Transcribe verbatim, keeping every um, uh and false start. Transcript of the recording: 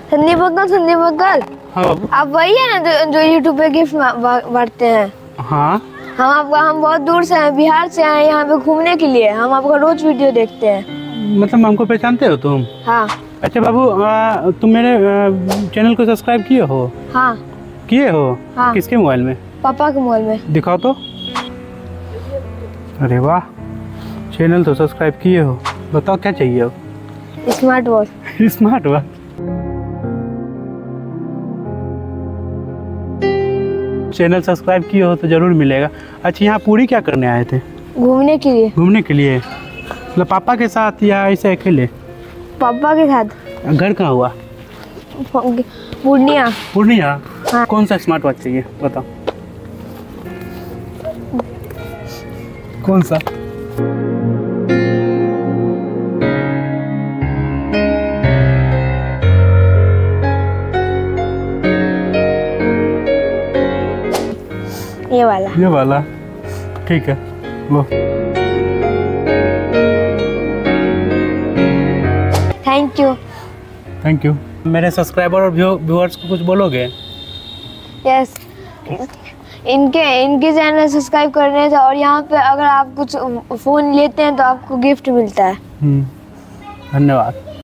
Sandeep uncle, Sandeep uncle. हाँ बाबू। आप वही है ना जो, जो यूट्यूब पे गिफ्ट बांटते हैं? हाँ। हम आपका हम बहुत दूर से हैं, बिहार से आए यहाँ पे घूमने के लिए। हम आपका रोज वीडियो देखते हैं। मतलब हमको पहचानते हो तुम? हाँ। अच्छा बाबू, आ, तुम मेरे आ, चैनल को सब्सक्राइब किए हो? हाँ। किए हो? हाँ। किसके मोबाइल में? पापा के मोबाइल में। दिखाओ तो। अरे वाह, चैनल तो सब्सक्राइब किए हो। बताओ क्या चाहिए हो? Smart watch. Smart watch. Channel subscribe किए हो तो जरूर मिलेगा। अच्छा, यहाँ पूरी क्या करने आए थे? घूमने के लिए। घूमने के लिए? मतलब पापा के साथ या ऐसे अकेले? पापा के साथ। घर कहाँ हुआ? पूर्णिया। पूर्णिया? हाँ। कौन सा स्मार्ट वॉच चाहिए बताओ? कौन सा? ये वाला। ये वाला ठीक है, लो। Thank you. Thank you. मेरे सब्सक्राइबर और व्यूअर्स को कुछ बोलोगे? यस, इनके इनके चैनल सब्सक्राइब करने से, और यहाँ पे अगर आप कुछ फ़ोन लेते हैं तो आपको गिफ्ट मिलता है। धन्यवाद।